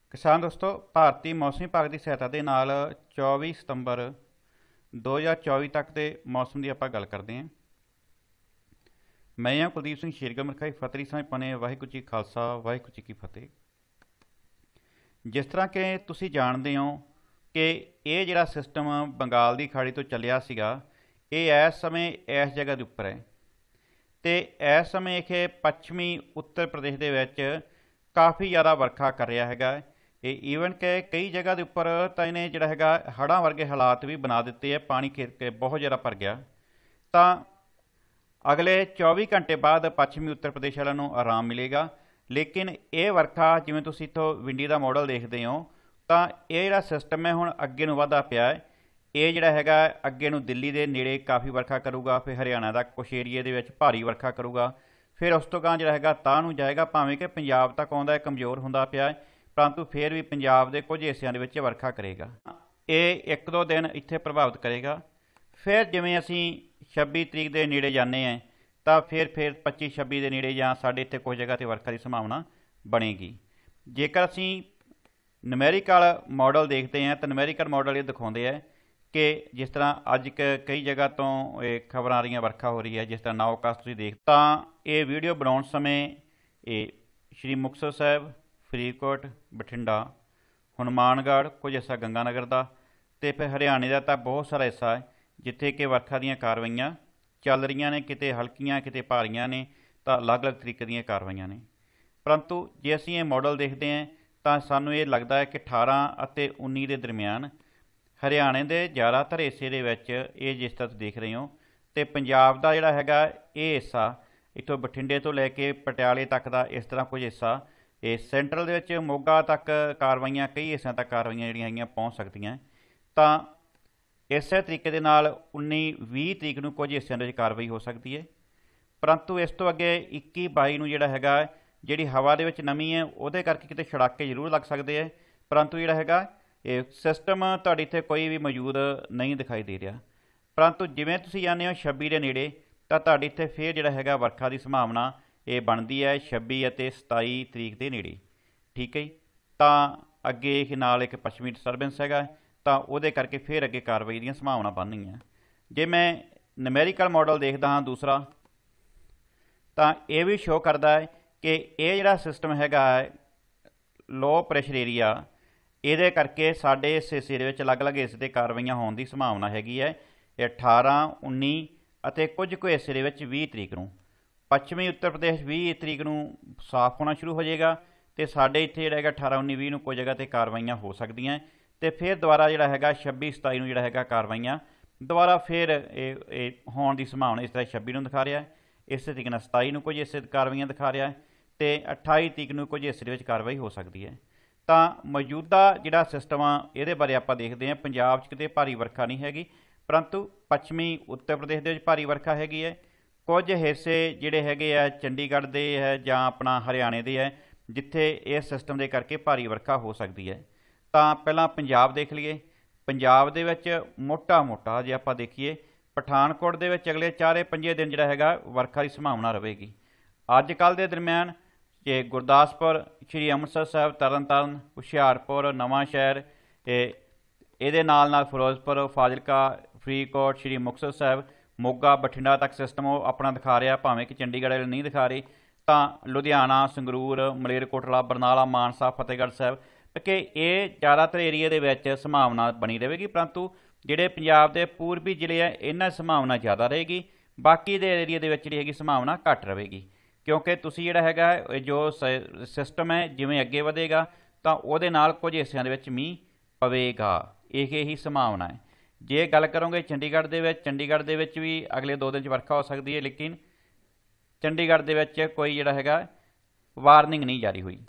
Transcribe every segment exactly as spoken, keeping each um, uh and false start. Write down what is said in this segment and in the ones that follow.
ਕਿਸਾਨ ਦੋਸਤੋ, ਭਾਰਤੀ ਮੌਸਮੀ ਵਿਭਾਗ ਦੀ ਸਹਾਇਤਾ ਦੇ ਨਾਲ ਚੌਵੀ ਸਤੰਬਰ ਦੋ ਹਜ਼ਾਰ ਚੌਵੀ ਤੱਕ ਦੇ ਮੌਸਮ ਦੀ ਆਪਾਂ ਗੱਲ ਕਰਦੇ ਹਾਂ। ਮੈਂ ਹਾਂ ਕੁਲਦੀਪ ਸਿੰਘ ਸ਼ੇਰਗਿੱਲ ਮਰਖਾਈ। ਫਤਿਹ ਸਮੇਂ ਪਨੇ ਵਾਹਿਗੁਰੂ ਜੀ ਖਾਲਸਾ ਵਾਹਿਗੁਰੂ ਜੀ ਕੀ ਫਤਿਹ। ਜਿਸ ਤਰ੍ਹਾਂ ਕਿ ਤੁਸੀਂ ਜਾਣਦੇ ਹੋ ਕਿ ਇਹ ਜਿਹੜਾ ਸਿਸਟਮ ਬੰਗਾਲ ਦੀ ਖਾੜੀ ਤੋਂ ਚੱਲਿਆ ਸੀਗਾ, ਇਹ ਇਸ ਸਮੇਂ ਇਸ ਜਗ੍ਹਾ ਦੇ ਉੱਪਰ ਹੈ ਅਤੇ ਇਸ ਸਮੇਂ ਇਹ ਪੱਛਮੀ ਉੱਤਰ ਪ੍ਰਦੇਸ਼ ਦੇ ਵਿੱਚ ਕਾਫੀ ਜ਼ਿਆਦਾ ਵਰਖਾ ਕਰ ਰਿਹਾ ਹੈਗਾ। ਇਹ ਈਵਨ ਕਿ ਕਈ ਜਗ੍ਹਾ ਦੇ ਉੱਪਰ ਤਾਂ ਇਹਨੇ ਜਿਹੜਾ ਹੈਗਾ ਹੜ੍ਹਾਂ ਵਰਗੇ ਹਾਲਾਤ ਵੀ ਬਣਾ ਦਿੱਤੇ ਹੈ। ਪਾਣੀ ਖੇਤ ਕੇ ਬਹੁਤ ਜ਼ਿਆਦਾ ਭਰ ਗਿਆ। ਤਾਂ ਅਗਲੇ ਚੌਵੀ ਘੰਟੇ ਬਾਅਦ ਪੱਛਮੀ ਉੱਤਰ ਪ੍ਰਦੇਸ਼ ਵਾਲਿਆਂ ਨੂੰ ਆਰਾਮ ਮਿਲੇਗਾ, ਲੇਕਿਨ ਇਹ ਵਰਖਾ ਜਿਵੇਂ ਤੁਸੀਂ ਇੱਥੋਂ ਵਿੰਡੀ ਦਾ ਮਾਡਲ ਦੇਖਦੇ ਹੋ ਤਾਂ ਇਹ ਜਿਹੜਾ ਸਿਸਟਮ ਹੈ ਹੁਣ ਅੱਗੇ ਨੂੰ ਵਧਦਾ ਪਿਆ ਹੈ। ਇਹ ਜਿਹੜਾ ਹੈਗਾ ਅੱਗੇ ਨੂੰ ਦਿੱਲੀ ਦੇ ਨੇੜੇ ਕਾਫੀ ਵਰਖਾ ਕਰੂਗਾ, ਫਿਰ ਹਰਿਆਣਾ ਦਾ ਕੁਛ ਏਰੀਏ ਦੇ ਵਿੱਚ ਭਾਰੀ ਵਰਖਾ ਕਰੂਗਾ, ਫਿਰ ਉਸ ਤੋਂ ਗਾਂ ਜਿਹੜਾ ਹੈਗਾ ਤਾਂ ਨੂੰ ਜਾਏਗਾ। ਭਾਵੇਂ ਕਿ ਪੰਜਾਬ ਤੱਕ ਆਉਂਦਾ ਹੈ, ਕਮਜ਼ੋਰ ਹੁੰਦਾ ਪਿਆ, ਪਰੰਤੂ ਫਿਰ ਵੀ ਪੰਜਾਬ ਦੇ ਕੁਝ ਹਿੱਸਿਆਂ ਦੇ ਵਿੱਚ ਵਰਖਾ ਕਰੇਗਾ। ਇਹ ਇੱਕ ਦੋ ਦਿਨ ਇੱਥੇ ਪ੍ਰਭਾਵਿਤ ਕਰੇਗਾ। ਫਿਰ ਜਿਵੇਂ ਅਸੀਂ ਛੱਬੀ ਤਰੀਕ ਦੇ ਨੇੜੇ ਜਾਂਦੇ ਹਾਂ ਤਾਂ ਫਿਰ ਫਿਰ ਪੱਚੀ ਛੱਬੀ ਦੇ ਨੇੜੇ ਜਾਂ ਸਾਡੇ ਇੱਥੇ ਕੁਝ ਜਗ੍ਹਾ 'ਤੇ ਵਰਖਾ ਦੀ ਸੰਭਾਵਨਾ ਬਣੇਗੀ। ਜੇਕਰ ਅਸੀਂ ਨੂਮੈਰੀਕਲ ਮਾਡਲ ਦੇਖਦੇ ਹਾਂ ਤਾਂ ਨੂਮੈਰੀਕਲ ਮਾਡਲ ਇਹ ਦਿਖਾਉਂਦੇ ਹੈ ਕਿ ਜਿਸ ਤਰ੍ਹਾਂ ਅੱਜ ਕ ਕਈ ਜਗ੍ਹਾ ਤੋਂ ਇਹ ਖਬਰਾਂ ਆ ਰਹੀਆਂ ਵਰਖਾ ਹੋ ਰਹੀ ਹੈ, ਜਿਸ ਤਰ੍ਹਾਂ ਨਾਓਕਾਸਟ ਤੁਸੀਂ ਦੇਖ ਤਾਂ ਇਹ ਵੀਡੀਓ ਬਣਾਉਣ ਸਮੇਂ ਇਹ ਸ਼੍ਰੀ ਮੁਕਤਸਰ ਸਾਹਿਬ, ਫਰੀਦਕੋਟ, ਬਠਿੰਡਾ, ਹਨੂੰਮਾਨਗੜ੍ਹ, ਕੁਝ ਹਿੱਸਾ ਗੰਗਾਨਗਰ ਦਾ ਅਤੇ ਫਿਰ ਹਰਿਆਣੇ ਦਾ ਤਾਂ ਬਹੁਤ ਸਾਰਾ ਹਿੱਸਾ ਹੈ ਜਿੱਥੇ ਕਿ ਵਰਖਾ ਦੀਆਂ ਕਾਰਵਾਈਆਂ ਚੱਲ ਰਹੀਆਂ ਨੇ। ਕਿਤੇ ਹਲਕੀਆਂ, ਕਿਤੇ ਭਾਰੀਆਂ ਨੇ, ਤਾਂ ਅਲੱਗ-ਅਲੱਗ ਤਰੀਕੇ ਦੀਆਂ ਕਾਰਵਾਈਆਂ ਨੇ। ਪਰੰਤੂ ਜੇ ਅਸੀਂ ਇਹ ਮਾਡਲ ਦੇਖਦੇ ਹਾਂ ਤਾਂ ਸਾਨੂੰ ਇਹ ਲੱਗਦਾ ਹੈ ਕਿ ਅਠਾਰਾਂ ਅਤੇ ਉੱਨੀ ਦੇ ਦਰਮਿਆਨ ਹਰਿਆਣੇ ਦੇ ਜ਼ਿਆਦਾਤਰ ਹਿੱਸੇ ਦੇ ਵਿੱਚ ਇਹ ਜਿਸ ਤਰ੍ਹਾਂ ਤੁਸੀਂ ਦੇਖ ਰਹੇ ਹੋ, ਅਤੇ ਪੰਜਾਬ ਦਾ ਜਿਹੜਾ ਹੈਗਾ ਇਹ ਹਿੱਸਾ ਇੱਥੋਂ ਬਠਿੰਡੇ ਤੋਂ ਲੈ ਕੇ ਪਟਿਆਲੇ ਤੱਕ ਦਾ ਇਸ ਤਰ੍ਹਾਂ ਕੁਝ ਹਿੱਸਾ, ਇਹ ਸੈਂਟਰਲ ਦੇ ਵਿੱਚ ਮੋਗਾ ਤੱਕ ਕਾਰਵਾਈਆਂ, ਕਈ ਹਿੱਸਿਆਂ ਤੱਕ ਕਾਰਵਾਈਆਂ ਜਿਹੜੀਆਂ ਹੈਗੀਆਂ ਪਹੁੰਚ ਸਕਦੀਆਂ। ਤਾਂ ਇਸੇ ਤਰੀਕੇ ਦੇ ਨਾਲ ਉੱਨੀ ਵੀਹ ਤਰੀਕ ਨੂੰ ਕੁਝ ਹਿੱਸਿਆਂ ਦੇ ਵਿੱਚ ਕਾਰਵਾਈ ਹੋ ਸਕਦੀ ਹੈ। ਪਰੰਤੂ ਇਸ ਤੋਂ ਅੱਗੇ ਇੱਕੀ ਬਾਈ ਨੂੰ ਜਿਹੜਾ ਹੈਗਾ ਜਿਹੜੀ ਹਵਾ ਦੇ ਵਿੱਚ ਨਮੀ ਹੈ ਉਹਦੇ ਕਰਕੇ ਕਿਤੇ ਛੜਾਕੇ ਜ਼ਰੂਰ ਲੱਗ ਸਕਦੇ ਹੈ, ਪਰੰਤੂ ਜਿਹੜਾ ਹੈਗਾ ਇਹ ਸਿਸਟਮ ਤੁਹਾਡੇ ਇੱਥੇ ਕੋਈ ਵੀ ਮੌਜੂਦ ਨਹੀਂ ਦਿਖਾਈ ਦੇ ਰਿਹਾ। ਪਰੰਤੂ ਜਿਵੇਂ ਤੁਸੀਂ ਜਾਂਦੇ ਹੋ ਛੱਬੀ ਦੇ ਨੇੜੇ ਤਾਂ ਤੁਹਾਡੇ ਇੱਥੇ ਫਿਰ ਜਿਹੜਾ ਹੈਗਾ ਵਰਖਾ ਦੀ ਸੰਭਾਵਨਾ ਇਹ ਬਣਦੀ ਹੈ ਛੱਬੀ ਅਤੇ ਸਤਾਈ ਤਰੀਕ ਦੇ ਨੇੜੇ। ਠੀਕ ਹੈ ਜੀ। ਤਾਂ ਅੱਗੇ ਇਹ ਨਾਲ ਇੱਕ ਪੱਛਮੀ ਡਿਸਟਰਬੈਂਸ ਹੈਗਾ, ਤਾਂ ਉਹਦੇ ਕਰਕੇ ਫਿਰ ਅੱਗੇ ਕਾਰਵਾਈ ਦੀਆਂ ਸੰਭਾਵਨਾ ਬਣਨਗੀਆਂ। ਜੇ ਮੈਂ ਨੂਮੈਰੀਕਲ ਮਾਡਲ ਦੇਖਦਾ ਹਾਂ ਦੂਸਰਾ, ਤਾਂ ਇਹ ਵੀ ਸ਼ੋਅ ਕਰਦਾ ਹੈ ਕਿ ਇਹ ਜਿਹੜਾ ਸਿਸਟਮ ਹੈਗਾ ਲੋ ਪ੍ਰੈਸ਼ਰ ਏਰੀਆ, ਇਹਦੇ ਕਰਕੇ ਸਾਡੇ ਇਸ ਹਿੱਸੇ ਦੇ ਵਿੱਚ ਅਲੱਗ-ਅਲੱਗ ਹਿੱਸੇ 'ਤੇ ਕਾਰਵਾਈਆਂ ਹੋਣ ਦੀ ਸੰਭਾਵਨਾ ਹੈਗੀ ਹੈ। ਇਹ ਅਠਾਰਾਂ, ਉੱਨੀ ਅਤੇ ਕੁਝ ਕੁ ਹਿੱਸੇ ਦੇ ਵਿੱਚ ਵੀਹ ਤਰੀਕ ਨੂੰ। ਪੱਛਮੀ ਉੱਤਰ ਪ੍ਰਦੇਸ਼ ਵੀਹ ਤਰੀਕ ਨੂੰ ਸਾਫ਼ ਹੋਣਾ ਸ਼ੁਰੂ ਹੋ ਜਾਏਗਾ, ਅਤੇ ਸਾਡੇ ਇੱਥੇ ਜਿਹੜਾ ਹੈਗਾ ਅਠਾਰਾਂ, ਉੱਨੀ, ਵੀਹ ਨੂੰ ਕੋਈ ਜਗ੍ਹਾ 'ਤੇ ਕਾਰਵਾਈਆਂ ਹੋ ਸਕਦੀਆਂ, ਅਤੇ ਫਿਰ ਦੁਬਾਰਾ ਜਿਹੜਾ ਹੈਗਾ ਛੱਬੀ, ਸਤਾਈ ਨੂੰ ਜਿਹੜਾ ਹੈਗਾ ਕਾਰਵਾਈਆਂ ਦੁਬਾਰਾ ਫਿਰ ਇਹ ਇਹ ਹੋਣ ਦੀ ਸੰਭਾਵਨਾ ਇਸ ਤਰ੍ਹਾਂ ਛੱਬੀ ਨੂੰ ਦਿਖਾ ਰਿਹਾ ਹੈ, ਇਸੇ ਤਰੀਕੇ ਨਾਲ ਸਤਾਈ ਨੂੰ ਕੁਝ ਹਿੱਸੇ ਕਾਰਵਾਈਆਂ ਦਿਖਾ ਰਿਹਾ ਹੈ, ਅਤੇ ਅਠਾਈ ਤਰੀਕ ਨੂੰ ਕੁਝ ਹਿੱਸੇ ਦੇ ਵਿੱਚ ਕਾਰਵਾਈ ਹੋ ਸਕਦੀ ਹੈ। ਤਾਂ ਮੌਜੂਦਾ ਜਿਹੜਾ ਸਿਸਟਮ ਆ ਇਹਦੇ ਬਾਰੇ ਆਪਾਂ ਦੇਖਦੇ ਹਾਂ। ਪੰਜਾਬ 'ਚ ਕਿਤੇ ਭਾਰੀ ਵਰਖਾ ਨਹੀਂ ਹੈਗੀ, ਪਰੰਤੂ ਪੱਛਮੀ ਉੱਤਰ ਪ੍ਰਦੇਸ਼ ਦੇ ਵਿੱਚ ਭਾਰੀ ਵਰਖਾ ਹੈਗੀ ਹੈ। ਕੁਝ ਹਿੱਸੇ ਜਿਹੜੇ ਹੈਗੇ ਆ ਚੰਡੀਗੜ੍ਹ ਦੇ ਹੈ ਜਾਂ ਆਪਣਾ ਹਰਿਆਣੇ ਦੇ ਹੈ ਜਿੱਥੇ ਇਸ ਸਿਸਟਮ ਦੇ ਕਰਕੇ ਭਾਰੀ ਵਰਖਾ ਹੋ ਸਕਦੀ ਹੈ। ਤਾਂ ਪਹਿਲਾਂ ਪੰਜਾਬ ਦੇਖ ਲਈਏ। ਪੰਜਾਬ ਦੇ ਵਿੱਚ ਮੋਟਾ ਮੋਟਾ ਜੇ ਆਪਾਂ ਦੇਖੀਏ, ਪਠਾਨਕੋਟ ਦੇ ਵਿੱਚ ਅਗਲੇ ਚਾਰੇ ਪੰਜੇ ਦਿਨ ਜਿਹੜਾ ਹੈਗਾ ਵਰਖਾ ਦੀ ਸੰਭਾਵਨਾ ਰਹੇਗੀ। ਅੱਜ ਕੱਲ੍ਹ ਦੇ ਦਰਮਿਆਨ ਜੇ ਗੁਰਦਾਸਪੁਰ, ਸ਼੍ਰੀ ਅੰਮ੍ਰਿਤਸਰ ਸਾਹਿਬ, ਤਰਨ ਤਾਰਨ, ਹੁਸ਼ਿਆਰਪੁਰ, ਨਵਾਂ ਸ਼ਹਿਰ, ਇਹ ਇਹਦੇ ਨਾਲ ਨਾਲ ਫਿਰੋਜ਼ਪੁਰ, ਫਾਜ਼ਿਲਕਾ, ਫਰੀਦਕੋਟ, ਸ਼੍ਰੀ ਮੁਕਤਸਰ ਸਾਹਿਬ, ਮੋਗਾ, ਬਠਿੰਡਾ ਤੱਕ ਸਿਸਟਮ ਉਹ ਆਪਣਾ ਦਿਖਾ ਰਿਹਾ, ਭਾਵੇਂ ਕਿ ਚੰਡੀਗੜ੍ਹ ਵਾਲੇ ਨਹੀਂ ਦਿਖਾ ਰਹੀ। ਤਾਂ ਲੁਧਿਆਣਾ, ਸੰਗਰੂਰ, ਮਲੇਰਕੋਟਲਾ, ਬਰਨਾਲਾ, ਮਾਨਸਾ, ਫਤਿਹਗੜ੍ਹ ਸਾਹਿਬ ਕਿ ਇਹ ਜ਼ਿਆਦਾਤਰ ਏਰੀਏ ਦੇ ਵਿੱਚ ਸੰਭਾਵਨਾ ਬਣੀ ਰਹੇਗੀ। ਪਰੰਤੂ ਜਿਹੜੇ ਪੰਜਾਬ ਦੇ ਪੂਰਬੀ ਜ਼ਿਲ੍ਹੇ ਹੈ ਇਹਨਾਂ ਸੰਭਾਵਨਾ ਜ਼ਿਆਦਾ ਰਹੇਗੀ, ਬਾਕੀ ਦੇ ਏਰੀਏ ਦੇ ਵਿੱਚ ਜਿਹੜੀ ਹੈਗੀ ਸੰਭਾਵਨਾ ਘੱਟ ਰਹੇਗੀ, ਕਿਉਂਕਿ ਤੁਸੀਂ ਜਿਹੜਾ ਹੈਗਾ ਜੋ ਸਿਸਟਮ ਹੈ ਜਿਵੇਂ ਅੱਗੇ ਵਧੇਗਾ ਤਾਂ ਉਹਦੇ ਨਾਲ ਕੁਝ ਹਿੱਸਿਆਂ ਦੇ ਵਿੱਚ ਮੀਂਹ ਪਵੇਗਾ, ਇਹ ਹੀ ਸੰਭਾਵਨਾ ਹੈ। ਜੇ ਗੱਲ ਕਰੋਗੇ ਚੰਡੀਗੜ੍ਹ ਦੇ ਵਿੱਚ, ਚੰਡੀਗੜ੍ਹ ਦੇ ਵਿੱਚ ਵੀ ਅਗਲੇ ਦੋ ਦਿਨ 'ਚ ਵਰਖਾ ਹੋ ਸਕਦੀ ਹੈ, ਲੇਕਿਨ ਚੰਡੀਗੜ੍ਹ ਦੇ ਵਿੱਚ ਕੋਈ ਜਿਹੜਾ ਹੈਗਾ ਵਾਰਨਿੰਗ ਨਹੀਂ ਜਾਰੀ ਹੋਈ।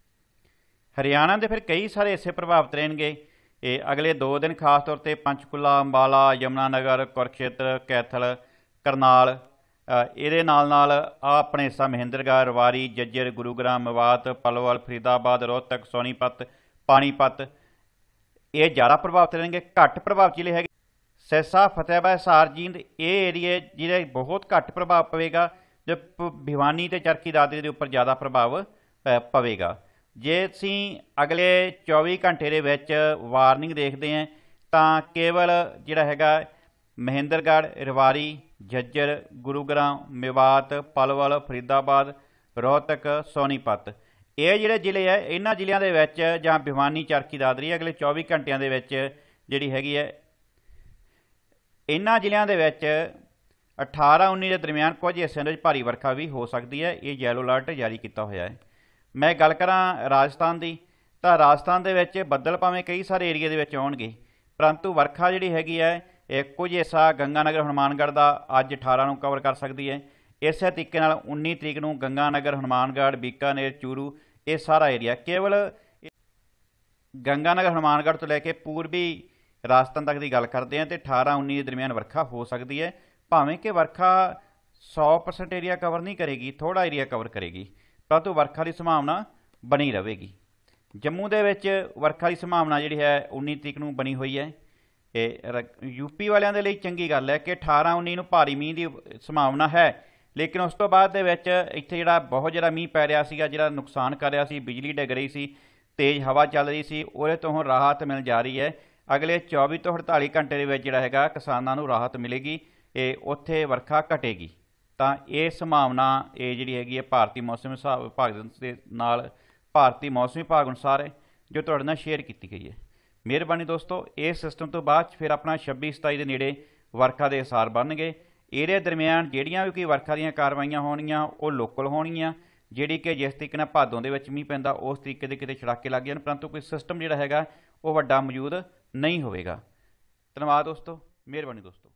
ਹਰਿਆਣਾ ਦੇ ਫਿਰ ਕਈ ਸਾਰੇ ਹਿੱਸੇ ਪ੍ਰਭਾਵਿਤ ਰਹਿਣਗੇ ਇਹ ਅਗਲੇ ਦੋ ਦਿਨ, ਖਾਸ ਤੌਰ 'ਤੇ ਪੰਚਕੂਲਾ, ਅੰਬਾਲਾ, ਯਮੁਨਾਨਗਰ, ਕੁਰਕਸ਼ੇਤਰ, ਕੈਥਲ, ਕਰਨਾਲ, ਇਹਦੇ ਨਾਲ ਨਾਲ ਆ ਆਪਣੇ ਹਿੱਸਾ ਮਹਿੰਦਰਗੜ੍ਹ, ਰਵਾਰੀ, ਜੱਜਰ, ਗੁਰੂਗ੍ਰਾਮ, ਮਵਾਤ, ਪਲਵਲ, ਫਰੀਦਾਬਾਦ, ਰੋਹਤਕ, ਸੋਨੀਪਤ, ਪਾਣੀਪਤ, ਇਹ ਜ਼ਿਆਦਾ ਪ੍ਰਭਾਵਿਤ ਰਹਿਣਗੇ। ਘੱਟ ਪ੍ਰਭਾਵ ਜ਼ਿਲ੍ਹੇ ਹੈਗੇ ਸਿਰਸਾ, ਫਤਿਹਾਬਾਦ, ਹਿਸਾਰ, ਜੀਂਦ, ਇਹ ਏਰੀਏ ਜਿਹਦੇ ਬਹੁਤ ਘੱਟ ਪ੍ਰਭਾਵ ਪਵੇਗਾ। ਜੋ ਭਿਵਾਨੀ ਅਤੇ ਚਰਖੀ ਦਾਦਰੀ ਦੇ ਉੱਪਰ ਜ਼ਿਆਦਾ ਪ੍ਰਭਾਵ ਪਵੇਗਾ। ਜੇ ਅਸੀਂ ਅਗਲੇ ਚੌਵੀ ਘੰਟੇ ਦੇ ਵਿੱਚ ਵਾਰਨਿੰਗ ਦੇਖਦੇ ਹਾਂ ਤਾਂ ਕੇਵਲ ਜਿਹੜਾ ਹੈਗਾ ਮਹਿੰਦਰਗੜ੍ਹ, ਰਿਵਾੜੀ, झज्जर, गुरुग्राम, मेवात, पलवल, फरीदाबाद, रोहतक, सोनीपत ਇਹ ਜਿਹੜੇ ਜ਼ਿਲ੍ਹੇ ਆ ਇਹਨਾਂ ਜ਼ਿਲ੍ਹਿਆਂ ਦੇ ਵਿੱਚ ਜਾਂ ਭਿਵਾਨੀ, ਚਰਖੀ, ਦਾਦਰੀ ਅਗਲੇ ਚੌਵੀ ਘੰਟਿਆਂ ਦੇ ਵਿੱਚ ਜਿਹੜੀ ਹੈਗੀ ਹੈ ਇਹਨਾਂ ਜ਼ਿਲ੍ਹਿਆਂ ਦੇ ਵਿੱਚ ਅਠਾਰਾਂ ਉੱਨੀ ਦੇ ਦਰਮਿਆਨ ਕੁਝ ਹਿੱਸਿਆਂ ਦੇ ਵਿੱਚ ਭਾਰੀ ਵਰਖਾ ਵੀ ਹੋ ਸਕਦੀ ਹੈ। ਇਹ ਯੈਲੋ ਅਲਰਟ ਜਾਰੀ ਕੀਤਾ ਹੋਇਆ ਹੈ। ਮੈਂ ਗੱਲ ਕਰਾਂ ਰਾਜਸਥਾਨ ਦੀ ਤਾਂ ਰਾਜਸਥਾਨ ਦੇ ਵਿੱਚ ਬੱਦਲ ਭਾਵੇਂ ਕਈ ਸਾਰੇ ਏਰੀਏ ਦੇ ਵਿੱਚ ਆਉਣਗੇ, ਪਰੰਤੂ ਵਰਖਾ ਜਿਹੜੀ ਹੈਗੀ ਹੈ ਇਹ ਕੁਝ ਹਿੱਸਾ ਗੰਗਾਨਗਰ, ਹਨੂੰਮਾਨਗੜ੍ਹ ਦਾ ਅੱਜ ਅਠਾਰਾਂ ਨੂੰ ਕਵਰ ਕਰ ਸਕਦੀ ਹੈ। ਇਸੇ ਤਰੀਕੇ ਨਾਲ ਉੱਨੀ ਤਰੀਕ ਨੂੰ ਗੰਗਾਨਗਰ, ਹਨੂੰਮਾਨਗੜ੍ਹ, ਬੀਕਾਨੇਰ, ਚੂਰੂ ਇਹ ਸਾਰਾ ਏਰੀਆ ਕੇਵਲ ਗੰਗਾਨਗਰ, ਹਨੂੰਮਾਨਗੜ੍ਹ ਤੋਂ ਲੈ ਕੇ ਪੂਰਬੀ ਰਾਜਸਥਾਨ ਤੱਕ ਦੀ ਗੱਲ ਕਰਦੇ ਹਾਂ ਤੇ ਅਠਾਰਾਂ ਉੱਨੀ ਦੇ ਦਰਮਿਆਨ ਵਰਖਾ ਹੋ ਸਕਦੀ ਹੈ। ਭਾਵੇਂ ਕਿ ਵਰਖਾ ਸੌ ਪਰਸੈਂਟ ਏਰੀਆ ਕਵਰ ਨਹੀਂ ਕਰੇਗੀ, ਥੋੜ੍ਹਾ ਏਰੀਆ ਕਵਰ ਕਰੇਗੀ, ਪਰੰਤੂ ਵਰਖਾ ਦੀ ਸੰਭਾਵਨਾ ਬਣੀ ਰਹੇਗੀ। ਜੰਮੂ ਦੇ ਵਿੱਚ ਵਰਖਾ ਦੀ ਸੰਭਾਵਨਾ ਜਿਹੜੀ ਹੈ ਉੱਨੀ ਤਰੀਕ ਨੂੰ ਬਣੀ ਹੋਈ ਹੈ। ਇਹ ਯੂਪੀ ਵਾਲਿਆਂ ਦੇ ਲਈ ਚੰਗੀ ਗੱਲ ਹੈ ਕਿ ਅਠਾਰਾਂ ਉੱਨੀ ਨੂੰ ਭਾਰੀ ਮੀਂਹ ਦੀ ਸੰਭਾਵਨਾ ਹੈ, ਲੇਕਿਨ ਉਸ ਤੋਂ ਬਾਅਦ ਦੇ ਵਿੱਚ ਇੱਥੇ ਜਿਹੜਾ ਬਹੁਤ ਜ਼ਿਆਦਾ ਮੀਂਹ ਪੈ ਰਿਹਾ ਸੀਗਾ, ਜਿਹੜਾ ਨੁਕਸਾਨ ਕਰ ਰਿਹਾ ਸੀ, ਬਿਜਲੀ ਡਿੱਗ ਰਹੀ ਸੀ, ਤੇਜ਼ ਹਵਾ ਚੱਲ ਰਹੀ ਸੀ, ਉਹਦੇ ਤੋਂ ਹੁਣ ਰਾਹਤ ਮਿਲ ਜਾ ਰਹੀ ਹੈ। ਅਗਲੇ ਚੌਵੀ ਤੋਂ ਅੜਤਾਲੀ ਘੰਟੇ ਦੇ ਵਿੱਚ ਜਿਹੜਾ ਹੈਗਾ ਕਿਸਾਨਾਂ ਨੂੰ ਰਾਹਤ ਮਿਲੇਗੀ, ਇਹ ਉੱਥੇ ਵਰਖਾ ਘਟੇਗੀ। ਤਾਂ ਇਹ ਸੰਭਾਵਨਾ ਇਹ ਜਿਹੜੀ ਹੈਗੀ ਹੈ ਭਾਰਤੀ ਮੌਸਮ ਹਿਸਾਬ ਵਿਭਾਗ ਦੇ ਨਾਲ ਭਾਰਤੀ ਮੌਸਮ ਵਿਭਾਗ ਅਨੁਸਾਰ ਹੈ ਜੋ ਤੁਹਾਡੇ ਨਾਲ ਸ਼ੇਅਰ ਕੀਤੀ ਗਈ ਹੈ। ਮਿਹਰਬਾਨੀ ਦੋਸਤੋ। ਇਸ ਸਿਸਟਮ ਤੋਂ ਬਾਅਦ ਫਿਰ ਆਪਣਾ ਛੱਬੀ ਸਤਾਈ ਦੇ ਨੇੜੇ ਵਰਖਾ ਦੇ ਅਸਾਰ ਬਣਨਗੇ। ਇਹਦੇ ਦਰਮਿਆਨ ਜਿਹੜੀਆਂ ਵੀ ਕੋਈ ਵਰਖਾ ਦੀਆਂ ਕਾਰਵਾਈਆਂ ਹੋਣਗੀਆਂ ਉਹ ਲੋਕਲ ਹੋਣਗੀਆਂ, ਜਿਹੜੀ ਕਿ ਜਿਸ ਤਰੀਕੇ ਨਾਲ ਭਾਦੋਂ ਦੇ ਵਿੱਚ ਮੀਂਹ ਪੈਂਦਾ ਉਸ ਤਰੀਕੇ ਦੇ ਕਿਤੇ ਛੜਾਕੇ ਲੱਗ ਜਾਣ, ਪਰੰਤੂ ਕੋਈ ਸਿਸਟਮ ਜਿਹੜਾ ਹੈਗਾ ਉਹ ਵੱਡਾ ਮੌਜੂਦ ਨਹੀਂ ਹੋਵੇਗਾ। ਧੰਨਵਾਦ ਦੋਸਤੋ, ਮਿਹਰਬਾਨੀ ਦੋਸਤੋ।